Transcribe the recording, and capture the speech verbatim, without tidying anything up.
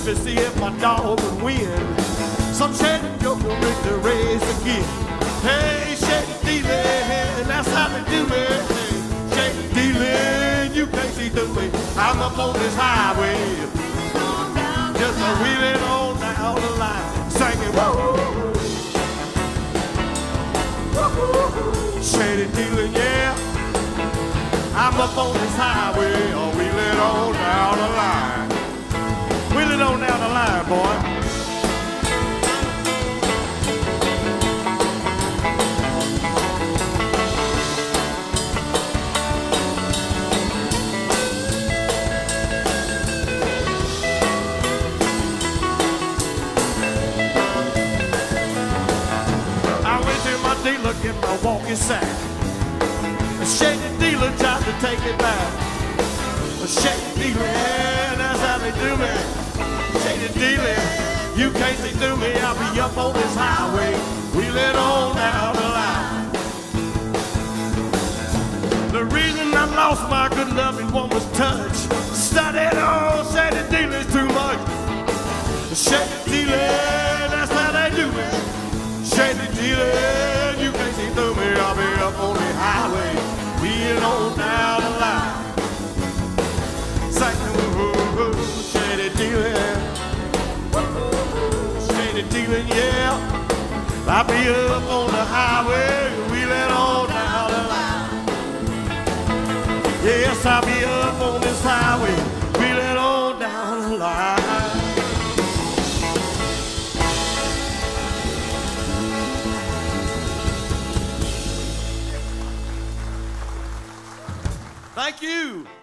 to see if my dog would win. Some shady joker with the race again. Hey, shady dealing, that's how they do it. Hey, shady dealing, you can't see through me. I'm up on this highway, just a wheeling on down the line, singing whoa. Shady dealing, yeah. I'm up on this highway, or wheeling on down the line. Wheeling on down the line, boy. Dealer get my walking sack. A shady dealer tried to take it back. A shady dealer, yeah, that's how they do me. Shady dealer, you can't see through me. I'll be up on this highway, wheeling on down the line. The reason I lost my good loving woman's touch, studied on shady dealers too much. A shady dealer, that's how they do me. Shady dealer, you can't see through me. I'll be up on the highway, wheeling on down the line. Saying, ooh, shady dealing, shady dealing, yeah. I'll be up on the highway, wheeling on down the line. Yes, I'll be up on this highway, wheeling on down the line. Thank you.